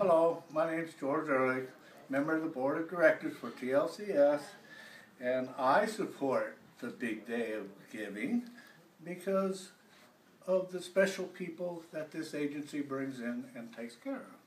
Hello, my name is George Ehrlick, member of the Board of Directors for TLCS, and I support the big day of giving because of the special people that this agency brings in and takes care of.